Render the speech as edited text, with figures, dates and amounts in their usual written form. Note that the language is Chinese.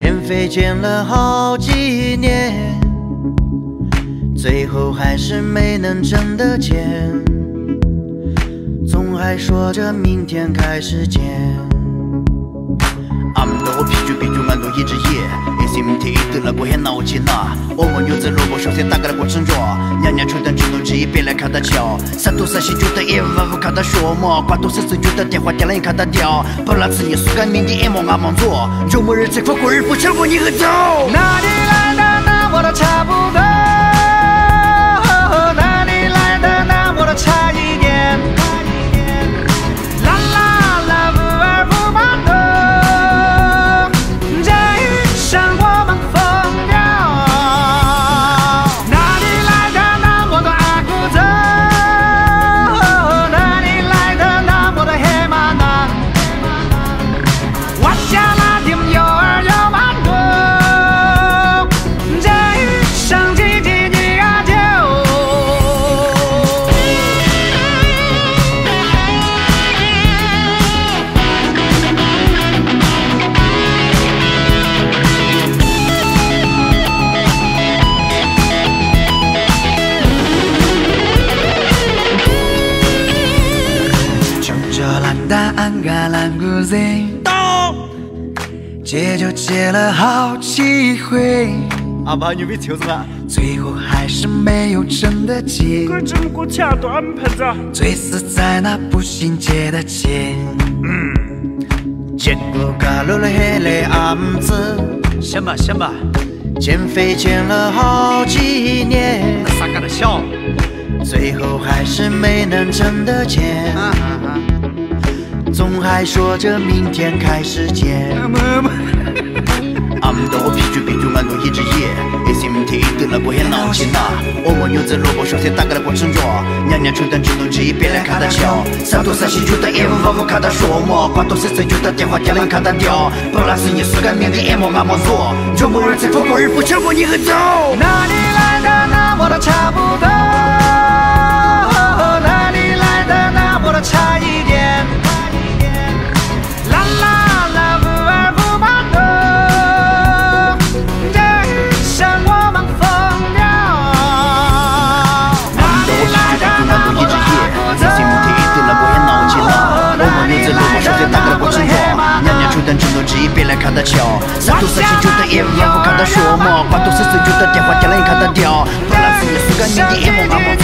减肥减了好几年，最后还是没能挣的钱，总还说着明天开始减。俺们的我啤酒俺都一直夜 ，SMT 得了过很闹气呐。我们牛仔萝卜首先打开了过程中，娘娘抽单主动机别来看他瞧，三头三西觉得115看他说么，挂头绳子觉得电话掉了看他掉，不拉次你苏干明的一梦俺忙做，周末日才快过日不强过你和走。哪里来的那我都差不多，哪里来的那我都差一点。 戒酒戒了好几回，阿爸牛逼抽什么？最后还是没有挣的钱。可怎么给我掐断盆子？醉死在那步行街的街。结果嘎落了黑嘞暗子。想吧想吧，减肥减了好几年，那啥干的小？最后还是没能挣的钱。总还说着明天开始减。俺们的我啤酒俺都一直夜 ，SMT 得了过很闹气呐。我们牛仔萝卜首先打开了过程中，娘娘抽单主动机别来看他瞧，三头三西觉得115看他说么，挂头绳子觉得电话掉了看他掉，不拉是你苏干明的一梦俺忙做，周末日才快过日不强过你和走。哪里来的那我都差不多，哪里来的那我都差一点。 郑州机别来看他瞧，三头三西觉得115看他说么，挂头绳子觉得电话掉了看他掉，不拉是你苏干明的一梦俺梦。